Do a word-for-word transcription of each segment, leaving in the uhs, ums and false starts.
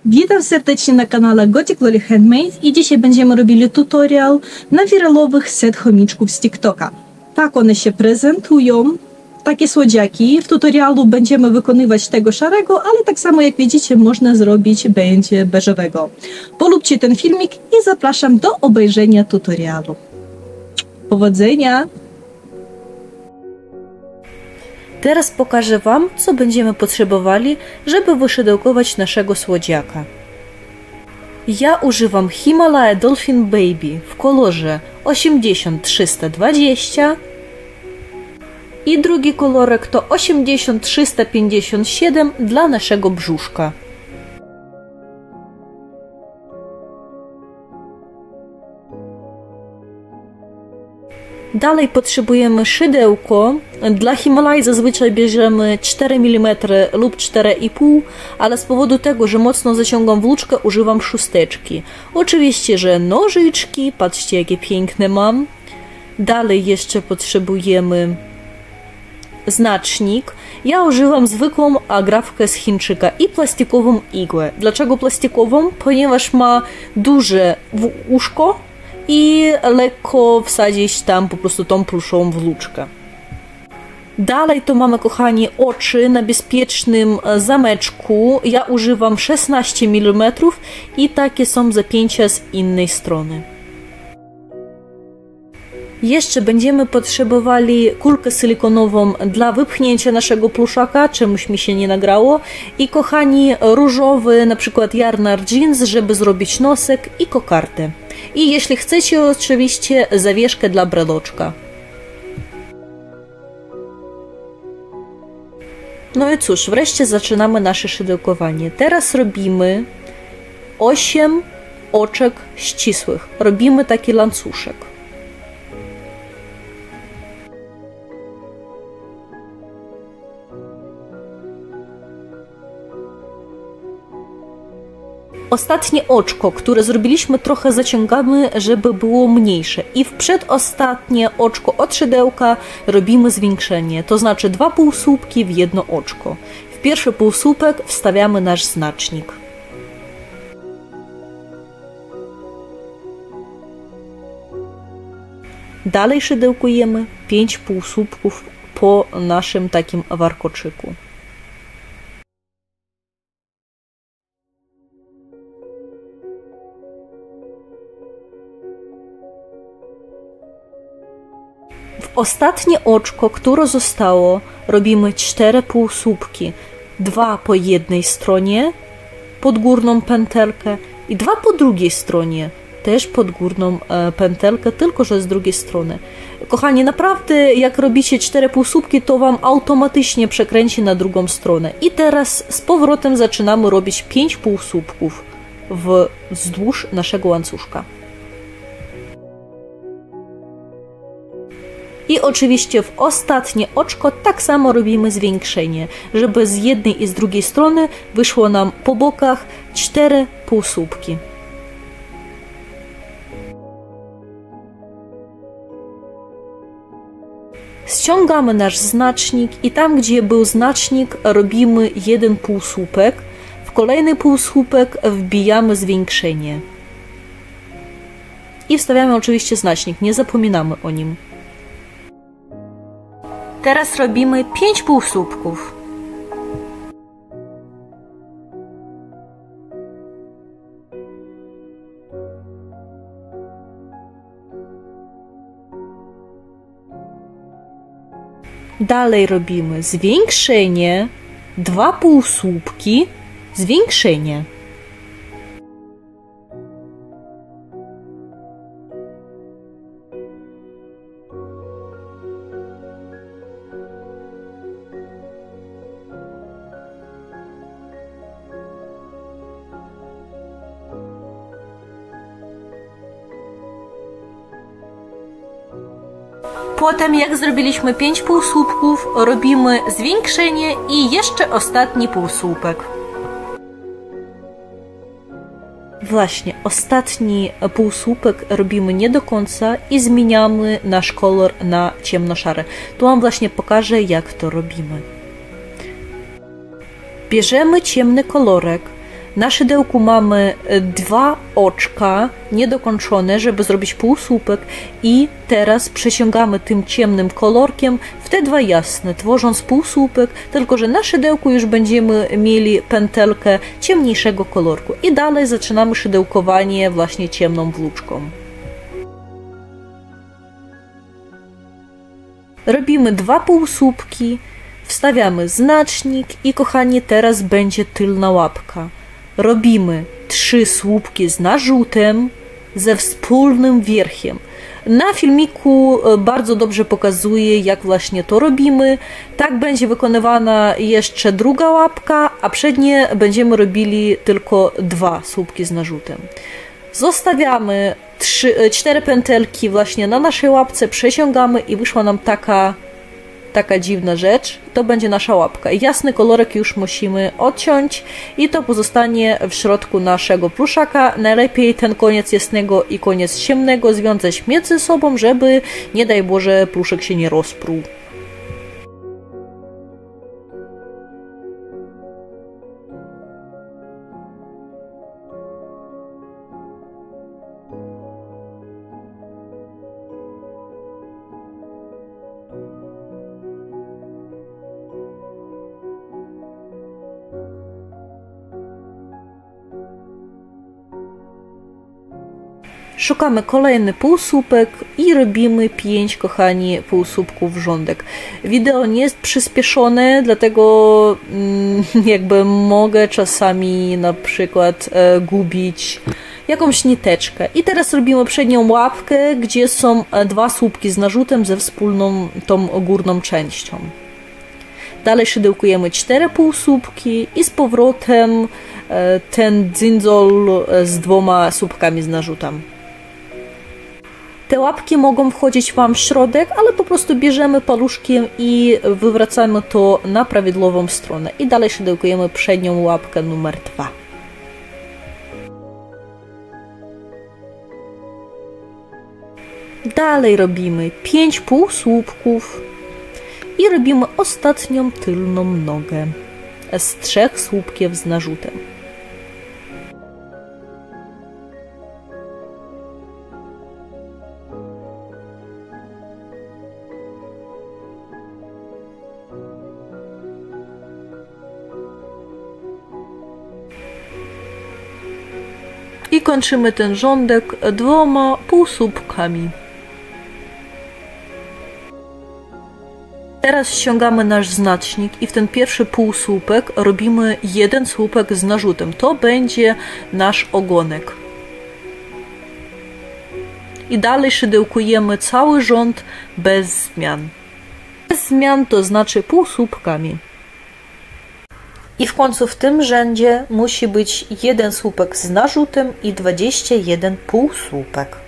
Witam serdecznie na kanale Gothic Loli Handmade i dzisiaj będziemy robili tutorial na wiralowych set chomiczków z TikToka. Tak one się prezentują, takie słodziaki. W tutorialu będziemy wykonywać tego szarego, ale tak samo jak widzicie można zrobić będzie beżowego. Polubcie ten filmik i zapraszam do obejrzenia tutorialu. Powodzenia! Teraz pokażę Wam, co będziemy potrzebowali, żeby wyszydełkować naszego słodziaka. Ja używam Himalaya Dolphin Baby w kolorze osiemdziesiąt trzysta dwadzieścia i drugi kolorek to osiemdziesiąt trzysta pięćdziesiąt siedem dla naszego brzuszka. Dalej potrzebujemy szydełko. Dla Himalaj zazwyczaj bierzemy cztery milimetry lub cztery i pół, ale z powodu tego, że mocno zaciągam włóczkę, używam szósteczki. Oczywiście, że nożyczki, patrzcie jakie piękne mam. Dalej jeszcze potrzebujemy znacznik. Ja używam zwykłą agrafkę z Chińczyka i plastikową igłę. Dlaczego plastikową? Ponieważ ma duże uszko i lekko wsadzić tam po prostu tą pluszową włóczkę. Dalej to mamy, kochani, oczy na bezpiecznym zameczku. Ja używam szesnaście milimetrów i takie są zapięcia z innej strony. Jeszcze będziemy potrzebowali kulkę silikonową dla wypchnięcia naszego pluszaka, czemuś mi się nie nagrało. I kochani, różowy, na przykład Yarnar Jeans, żeby zrobić nosek i kokardę. I jeśli chcecie, oczywiście zawieszkę dla breloczka. No i cóż, wreszcie zaczynamy nasze szydełkowanie. Teraz robimy osiem oczek ścisłych. Robimy taki łańcuszek. Ostatnie oczko, które zrobiliśmy, trochę zaciągamy, żeby było mniejsze. I w przedostatnie oczko od szydełka robimy zwiększenie, to znaczy dwa półsłupki w jedno oczko. W pierwszy półsłupek wstawiamy nasz znacznik. Dalej szydełkujemy pięć półsłupków po naszym takim warkoczyku. W ostatnie oczko, które zostało, robimy cztery półsłupki. Dwa po jednej stronie, pod górną pętelkę i dwa po drugiej stronie, też pod górną e, pętelkę, tylko że z drugiej strony. Kochani, naprawdę jak robicie cztery półsłupki, to Wam automatycznie przekręci na drugą stronę. I teraz z powrotem zaczynamy robić pięć półsłupków wzdłuż naszego łańcuszka. I oczywiście w ostatnie oczko tak samo robimy zwiększenie, żeby z jednej i z drugiej strony wyszło nam po bokach cztery półsłupki. Ściągamy nasz znacznik i tam, gdzie był znacznik, robimy jeden półsłupek. W kolejny półsłupek wbijamy zwiększenie. I wstawiamy oczywiście znacznik, nie zapominamy o nim. Teraz robimy pięć półsłupków. Dalej robimy zwiększenie, dwa półsłupki, zwiększenie. Potem, jak zrobiliśmy pięć półsłupków, robimy zwiększenie i jeszcze ostatni półsłupek. Właśnie, ostatni półsłupek robimy nie do końca i zmieniamy nasz kolor na ciemnoszary. Tu Wam właśnie pokażę, jak to robimy. Bierzemy ciemny kolorek, Na szydełku mamy dwa oczka niedokończone, żeby zrobić półsłupek i teraz przesiągamy tym ciemnym kolorkiem w te dwa jasne, tworząc półsłupek, tylko że na szydełku już będziemy mieli pętelkę ciemniejszego kolorku i dalej zaczynamy szydełkowanie właśnie ciemną włóczką. Robimy dwa półsłupki, wstawiamy znacznik i kochani, teraz będzie tylna łapka. Robimy trzy słupki z narzutem ze wspólnym wierchem. Na filmiku bardzo dobrze pokazuje, jak właśnie to robimy. Tak będzie wykonywana jeszcze druga łapka, a przednie będziemy robili tylko dwa słupki z narzutem. Zostawiamy trzy, cztery pętelki właśnie na naszej łapce, przesiągamy i wyszła nam taka taka dziwna rzecz, to będzie nasza łapka. Jasny kolorek już musimy odciąć i to pozostanie w środku naszego pluszaka. Najlepiej ten koniec jasnego i koniec ciemnego związać między sobą, żeby nie daj Boże pluszek się nie rozpruł. Szukamy kolejny półsłupek i robimy pięć, kochani, półsłupków rządek. Wideo nie jest przyspieszone, dlatego mm, jakby mogę czasami na przykład e, gubić jakąś niteczkę. I teraz robimy przednią łapkę, gdzie są dwa słupki z narzutem ze wspólną tą górną częścią. Dalej szydełkujemy cztery półsłupki i z powrotem e, ten dzyndzol z dwoma słupkami z narzutem. Te łapki mogą wchodzić Wam w środek, ale po prostu bierzemy paluszkiem i wywracamy to na prawidłową stronę. I dalej szydełkujemy przednią łapkę numer dwa. Dalej robimy pięć półsłupków i robimy ostatnią tylną nogę z trzech słupków z narzutem. I kończymy ten rządek dwoma półsłupkami. Teraz ściągamy nasz znacznik i w ten pierwszy półsłupek robimy jeden słupek z narzutem. To będzie nasz ogonek. I dalej szydełkujemy cały rząd bez zmian. Bez zmian to znaczy półsłupkami. I w końcu w tym rzędzie musi być jeden słupek z narzutem i dwadzieścia jeden półsłupek.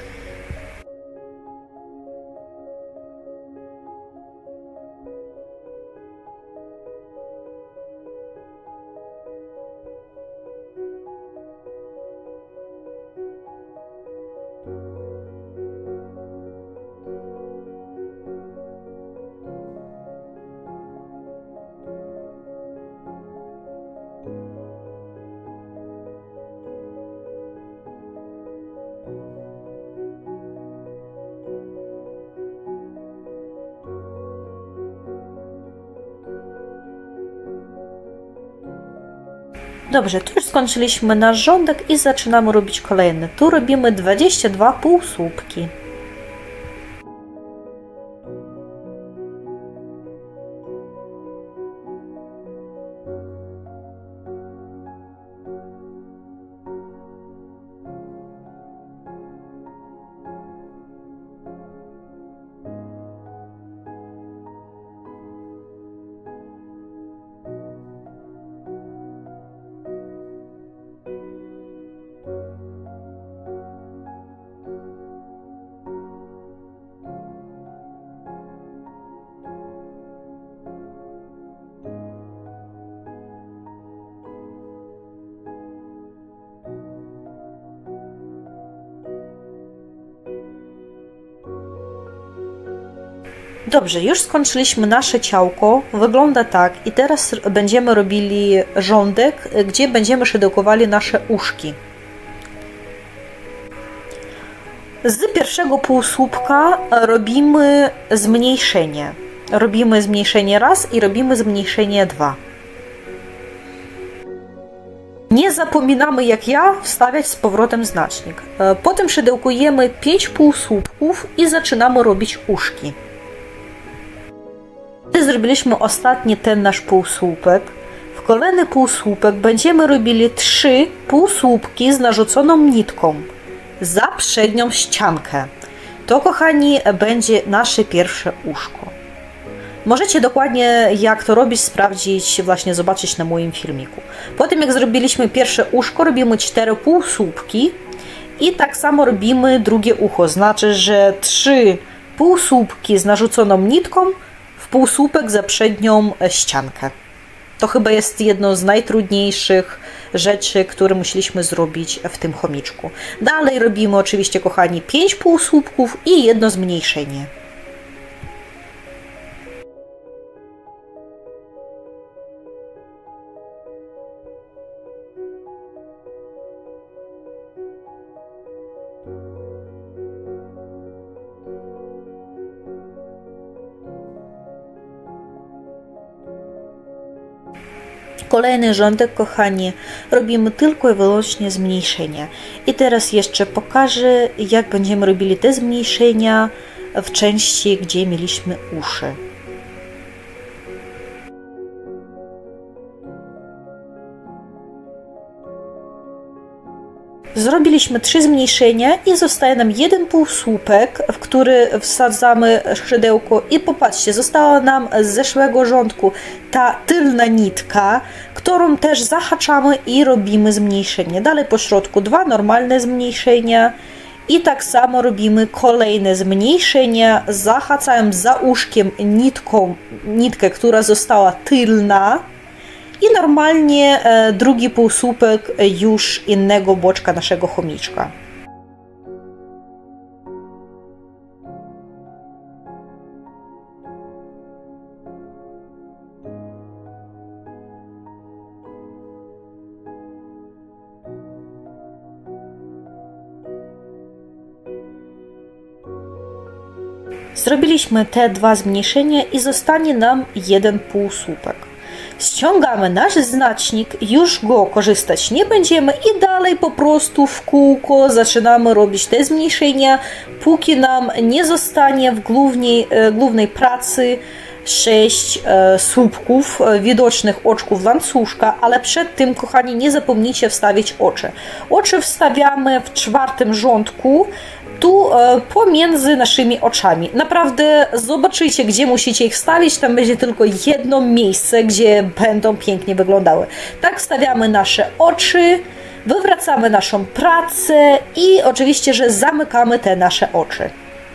Dobrze, tu już skończyliśmy nasz rządek i zaczynamy robić kolejny. Tu robimy dwadzieścia dwa półsłupki. Dobrze, już skończyliśmy nasze ciałko, wygląda tak i teraz będziemy robili rządek, gdzie będziemy szydełkowali nasze uszki. Z pierwszego półsłupka robimy zmniejszenie. Robimy zmniejszenie raz i robimy zmniejszenie dwa. Nie zapominamy, jak ja, wstawiać z powrotem znacznik. Potem szydełkujemy pięć półsłupków i zaczynamy robić uszki. Gdy zrobiliśmy ostatni ten nasz półsłupek, w kolejny półsłupek będziemy robili trzy półsłupki z narzuconą nitką za przednią ściankę. To, kochani, będzie nasze pierwsze uszko. Możecie dokładnie, jak to robić, sprawdzić, właśnie zobaczyć na moim filmiku. Potem, jak zrobiliśmy pierwsze uszko, robimy cztery półsłupki i tak samo robimy drugie ucho. Znaczy, że trzy półsłupki z narzuconą nitką w półsłupek za przednią ściankę. To chyba jest jedno z najtrudniejszych rzeczy, które musieliśmy zrobić w tym chomiczku. Dalej robimy oczywiście, kochani, pięć półsłupków i jedno zmniejszenie. Kolejny rządek, kochani, robimy tylko i wyłącznie zmniejszenia. I teraz jeszcze pokażę, jak będziemy robili te zmniejszenia w części, gdzie mieliśmy uszy. Zrobiliśmy trzy zmniejszenia i zostaje nam jeden półsłupek, w który wsadzamy szydełko i popatrzcie, została nam z zeszłego rządku ta tylna nitka, którą też zahaczamy i robimy zmniejszenie. Dalej po środku dwa normalne zmniejszenia i tak samo robimy kolejne zmniejszenia, zahaczając za uszkiem nitką, nitkę, która została tylna. I normalnie e, drugi półsłupek już innego boczka naszego chomiczka. Zrobiliśmy te dwa zmniejszenia i zostanie nam jeden półsłupek. Ściągamy nasz znacznik, już go korzystać nie będziemy i dalej po prostu w kółko zaczynamy robić te zmniejszenia, póki nam nie zostanie w głównej, głównej pracy sześć e, słupków e, widocznych oczków łańcuszka, ale przed tym, kochani, nie zapomnijcie wstawić oczy. Oczy wstawiamy w czwartym rządku, tu e, pomiędzy naszymi oczami. Naprawdę zobaczycie, gdzie musicie ich wstawić, tam będzie tylko jedno miejsce, gdzie będą pięknie wyglądały. Tak wstawiamy nasze oczy, wywracamy naszą pracę i oczywiście, że zamykamy te nasze oczy.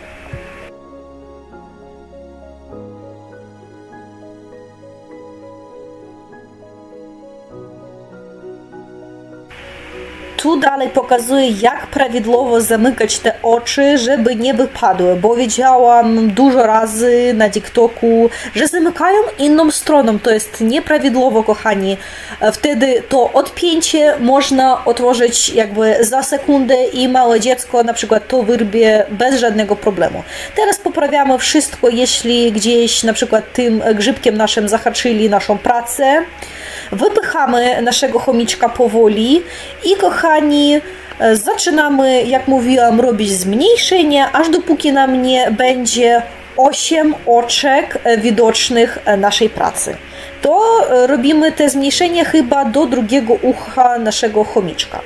Tu dalej pokazuję, jak prawidłowo zamykać te oczy, żeby nie wypadły, bo widziałam dużo razy na TikToku, że zamykają inną stroną. To jest nieprawidłowo, kochani. Wtedy to odpięcie można otworzyć jakby za sekundę i małe dziecko na przykład to wyrwie bez żadnego problemu. Teraz poprawiamy wszystko, jeśli gdzieś na przykład tym grzybkiem naszym zahaczyli naszą pracę. Wypychamy naszego chomiczka powoli i, kochani, zaczynamy, jak mówiłam, robić zmniejszenie, aż dopóki nam nie będzie osiem oczek widocznych naszej pracy. To robimy te zmniejszenie chyba do drugiego ucha naszego chomiczka.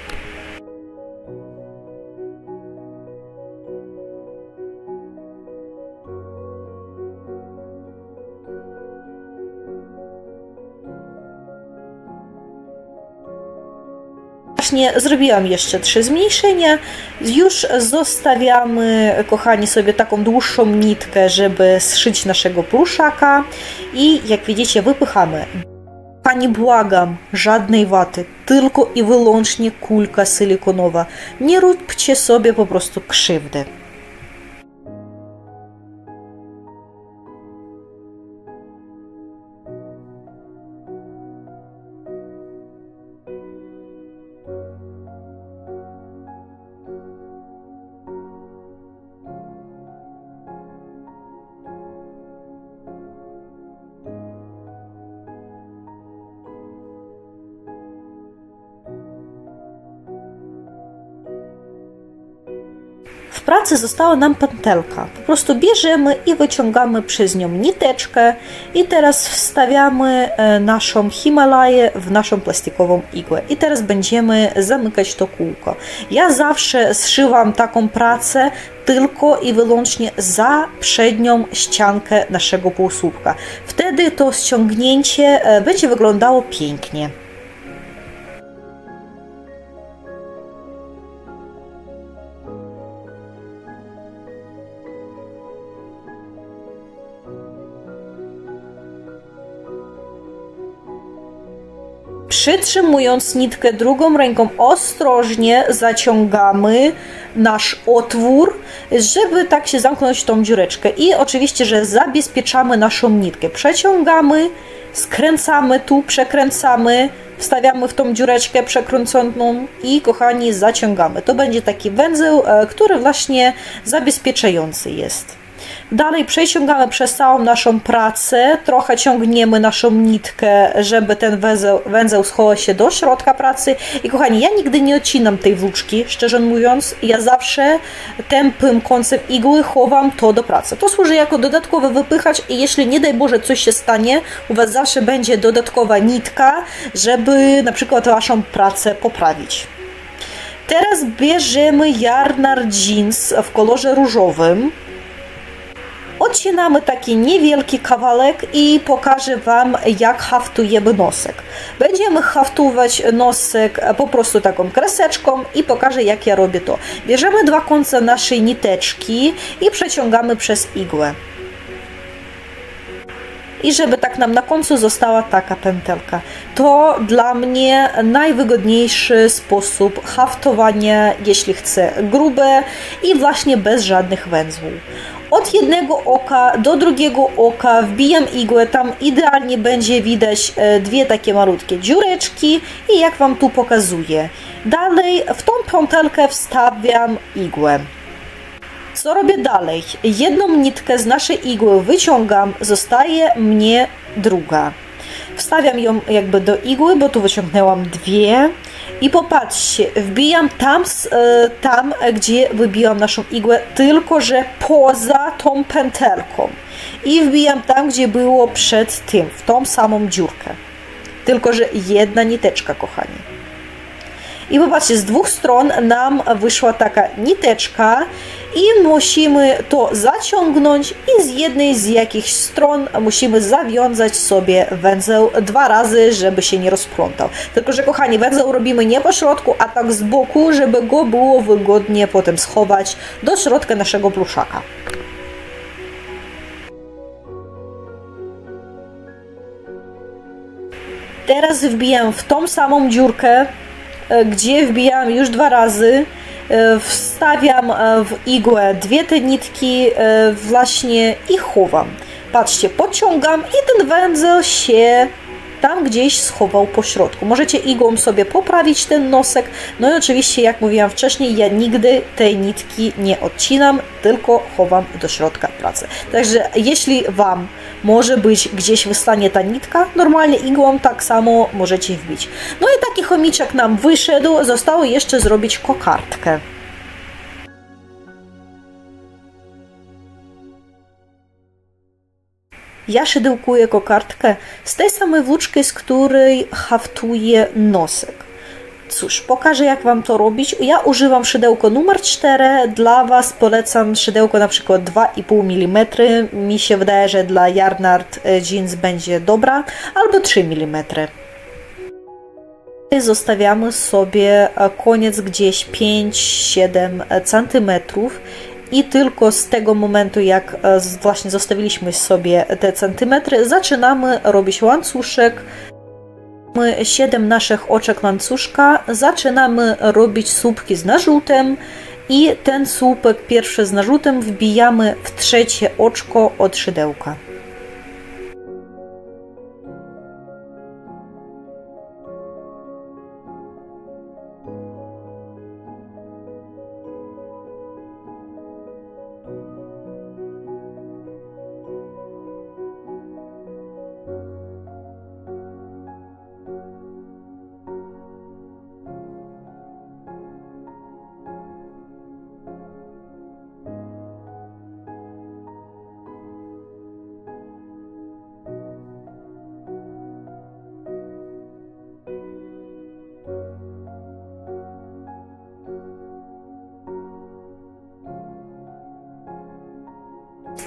Właśnie zrobiłam jeszcze trzy zmniejszenia. Już zostawiamy, kochani, sobie taką dłuższą nitkę, żeby zszyć naszego pluszaka i jak widzicie, wypychamy. Kochani, błagam, żadnej waty, tylko i wyłącznie kulka silikonowa. Nie róbcie sobie po prostu krzywdy. w pracy została nam pętelka. Po prostu bierzemy i wyciągamy przez nią niteczkę i teraz wstawiamy naszą Himalaję w naszą plastikową igłę. I teraz będziemy zamykać to kółko. Ja zawsze zszywam taką pracę tylko i wyłącznie za przednią ściankę naszego półsłupka. Wtedy to ściągnięcie będzie wyglądało pięknie. Przytrzymując nitkę drugą ręką, ostrożnie zaciągamy nasz otwór, żeby tak się zamknąć w tą dziureczkę. I oczywiście, że zabezpieczamy naszą nitkę. Przeciągamy, skręcamy tu, przekręcamy, wstawiamy w tą dziureczkę przekręconą i, kochani, zaciągamy. To będzie taki węzeł, który właśnie zabezpieczający jest. Dalej przeciągamy przez całą naszą pracę, trochę ciągniemy naszą nitkę, żeby ten węzeł, węzeł schował się do środka pracy. I kochani, ja nigdy nie odcinam tej włóczki, szczerze mówiąc, ja zawsze tępym końcem igły chowam to do pracy. To służy jako dodatkowy wypychacz i jeśli nie daj Boże coś się stanie, u Was zawsze będzie dodatkowa nitka, żeby na przykład Waszą pracę poprawić. Teraz bierzemy Yarnard Jeans w kolorze różowym. Odcinamy taki niewielki kawałek i pokażę Wam, jak haftujemy nosek. Będziemy haftować nosek po prostu taką kreseczką i pokażę, jak ja robię to. Bierzemy dwa końce naszej niteczki i przeciągamy przez igłę. I żeby tak nam na końcu została taka pętelka. To dla mnie najwygodniejszy sposób haftowania, jeśli chcę grube i właśnie bez żadnych węzłów. Od jednego oka do drugiego oka wbijam igłę, tam idealnie będzie widać dwie takie malutkie dziureczki i jak Wam tu pokazuję. Dalej w tą pętelkę wstawiam igłę. Co robię dalej? Jedną nitkę z naszej igły wyciągam, zostaje mnie druga. Wstawiam ją jakby do igły, bo tu wyciągnęłam dwie. I popatrzcie, wbijam tam, tam, gdzie wybiłam naszą igłę, tylko że poza tą pętelką. I wbijam tam, gdzie było przed tym, w tą samą dziurkę. Tylko że jedna niteczka, kochani. I popatrzcie, z dwóch stron nam wyszła taka niteczka i musimy to zaciągnąć i z jednej z jakichś stron musimy zawiązać sobie węzeł dwa razy, żeby się nie rozplątał. Tylko że, kochani, węzeł robimy nie po środku, a tak z boku, żeby go było wygodnie potem schować do środka naszego pluszaka. Teraz wbijam w tą samą dziurkę, gdzie wbijam już dwa razy, wstawiam w igłę dwie te nitki właśnie i chowam. Patrzcie, pociągam i ten węzeł się tam gdzieś schował po środku. Możecie igłą sobie poprawić ten nosek. No i oczywiście, jak mówiłam wcześniej, ja nigdy tej nitki nie odcinam, tylko chowam do środka pracy. Także jeśli Wam może być gdzieś wystanie ta nitka, normalnie igłą tak samo możecie wbić. No i taki chomiczek nam wyszedł. Zostało jeszcze zrobić kokardkę. Ja szydełkuję kokardkę z tej samej włóczki, z której haftuję nosek. Cóż, pokażę, jak Wam to robić. Ja używam szydełko numer cztery. Dla Was polecam szydełko na przykład dwa i pół milimetra. Mi się wydaje, że dla Yarnard Jeans będzie dobra. Albo trzy milimetry. Zostawiamy sobie koniec gdzieś pięć siedem centymetrów. I tylko z tego momentu, jak właśnie zostawiliśmy sobie te centymetry, zaczynamy robić łańcuszek. Mamy siedem naszych oczek łańcuszka, zaczynamy robić słupki z narzutem i ten słupek pierwszy z narzutem wbijamy w trzecie oczko od szydełka.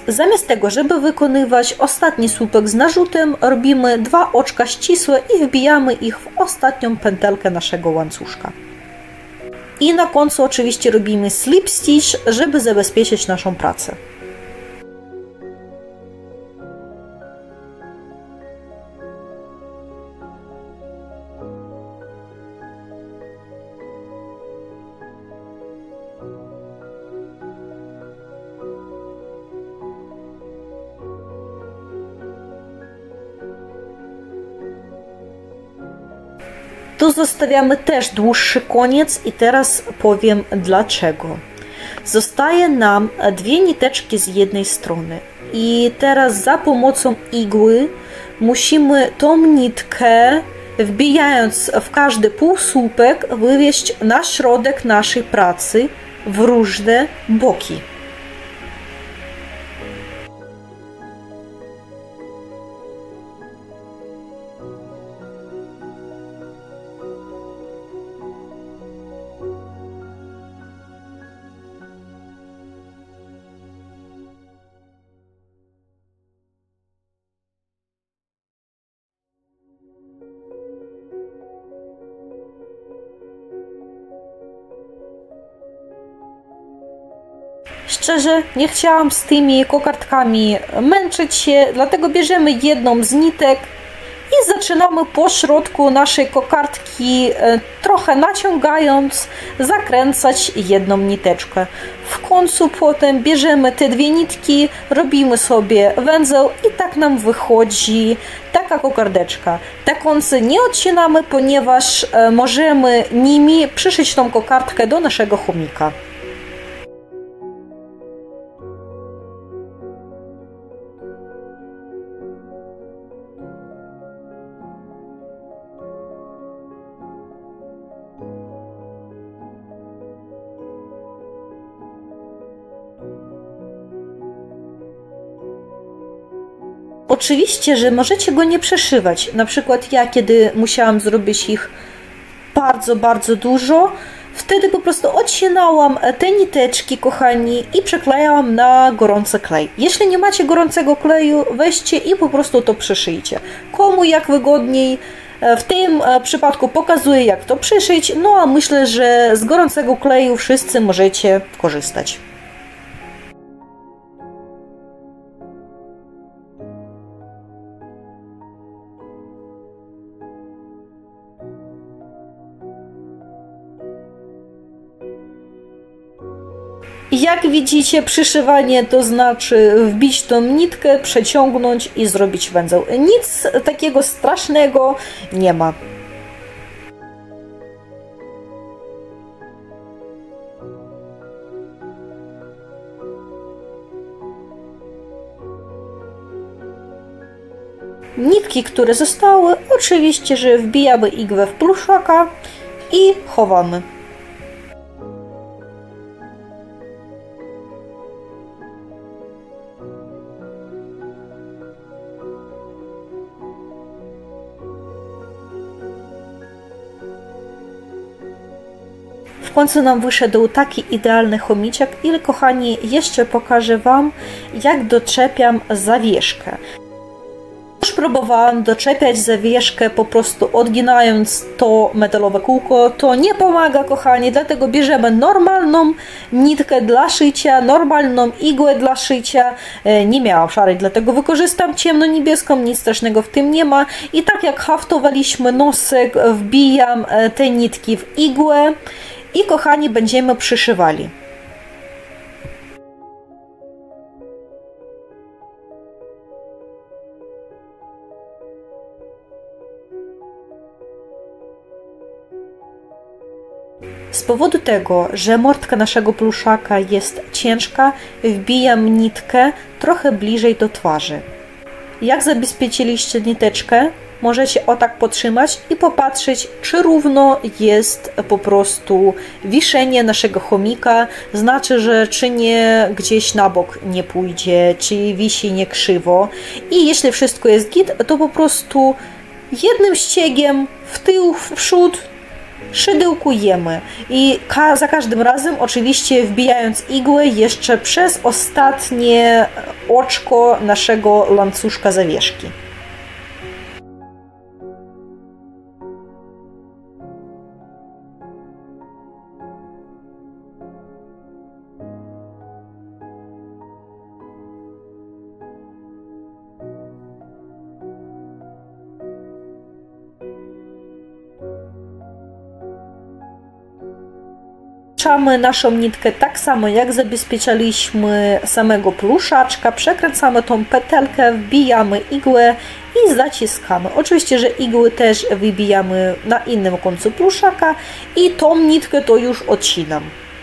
zamiast tego, żeby wykonywać ostatni słupek z narzutem, robimy dwa oczka ścisłe i wbijamy ich w ostatnią pętelkę naszego łańcuszka. I na końcu oczywiście robimy slip stitch, żeby zabezpieczyć naszą pracę. Tu zostawiamy też dłuższy koniec i teraz powiem dlaczego. Zostaje nam dwie niteczki z jednej strony i teraz za pomocą igły musimy tą nitkę, wbijając w każdy półsłupek, wywieźć na środek naszej pracy w różne boki. Szczerze, nie chciałam z tymi kokardkami męczyć się, dlatego bierzemy jedną z nitek i zaczynamy po środku naszej kokardki, trochę naciągając, zakręcać jedną niteczkę. W końcu potem bierzemy te dwie nitki, robimy sobie węzeł i tak nam wychodzi taka kokardeczka. Te końce nie odcinamy, ponieważ możemy nimi przyszyć tą kokardkę do naszego chomika. Oczywiście, że możecie go nie przeszywać. Na przykład ja, kiedy musiałam zrobić ich bardzo, bardzo dużo, wtedy po prostu odcinałam te niteczki, kochani, i przyklejałam na gorący klej. Jeśli nie macie gorącego kleju, weźcie i po prostu to przyszyjcie. Komu jak wygodniej. W tym przypadku pokazuję, jak to przyszyć, no a myślę, że z gorącego kleju wszyscy możecie korzystać. Jak widzicie, przyszywanie to znaczy wbić tą nitkę, przeciągnąć i zrobić węzeł. Nic takiego strasznego nie ma. Nitki, które zostały, oczywiście, że wbijamy igłę w pluszaka i chowamy. W końcu nam wyszedł taki idealny chomiciak i, kochani, jeszcze pokażę Wam, jak doczepiam zawieszkę. Już próbowałam doczepiać zawieszkę po prostu odginając to metalowe kółko. To nie pomaga, kochani, dlatego bierzemy normalną nitkę dla szycia, normalną igłę dla szycia. Nie miałam szarej, dlatego wykorzystam ciemno-niebieską, nic strasznego w tym nie ma. I tak jak haftowaliśmy nosek, wbijam te nitki w igłę i, kochani, będziemy przyszywali. Z powodu tego, że mordka naszego pluszaka jest ciężka, wbijam nitkę trochę bliżej do twarzy. Jak zabezpieczyliście niteczkę, możecie o tak potrzymać i popatrzeć, czy równo jest po prostu wiszenie naszego chomika, znaczy, że czy nie gdzieś na bok nie pójdzie, czy wisi nie krzywo. I jeśli wszystko jest git, to po prostu jednym ściegiem w tył, w przód szydełkujemy i ka za każdym razem oczywiście wbijając igłę jeszcze przez ostatnie oczko naszego łańcuszka zawieszki. Zabezpieczamy naszą nitkę tak samo jak zabezpieczaliśmy samego pluszaczka, przekręcamy tą petelkę, wbijamy igłę i zaciskamy. Oczywiście, że igły też wybijamy na innym końcu pluszaka i tą nitkę to już odcinam.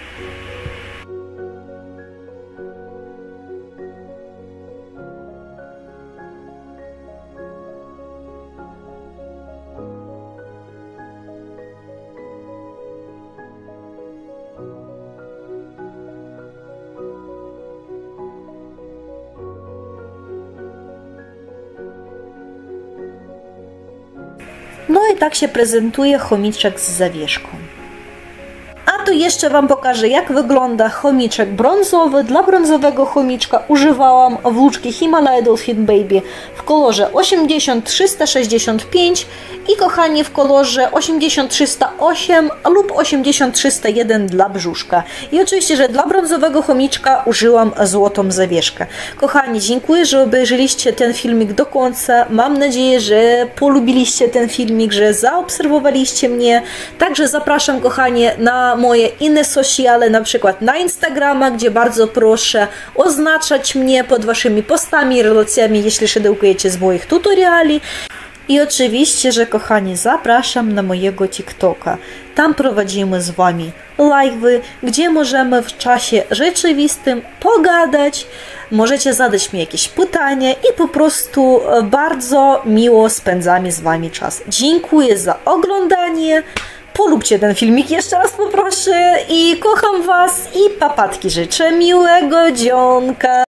No i tak się prezentuje chomiczek z zawieszką. A tu jeszcze Wam pokażę, jak wygląda chomiczek brązowy. Dla brązowego chomiczka używałam włóczki Himalaya Dolphin Baby w kolorze osiemdziesiąt trzysta sześćdziesiąt pięć i kochani w kolorze osiemdziesiąt trzysta osiem lub osiemdziesiąt trzysta jeden dla brzuszka. I oczywiście, że dla brązowego chomiczka użyłam złotą zawieszkę. Kochani, dziękuję, że obejrzeliście ten filmik do końca. Mam nadzieję, że polubiliście ten filmik, że zaobserwowaliście mnie. Także zapraszam, kochani, na moje inne sociale, na przykład na Instagrama, gdzie bardzo proszę oznaczać mnie pod waszymi postami i relacjami, jeśli szydełkujecie z moich tutoriali. I oczywiście, że kochani, zapraszam na mojego TikToka. Tam prowadzimy z Wami live'y, gdzie możemy w czasie rzeczywistym pogadać. Możecie zadać mi jakieś pytania i po prostu bardzo miło spędzamy z Wami czas. Dziękuję za oglądanie. Polubcie ten filmik, jeszcze raz poproszę i kocham Was i papatki życzę miłego dzionka.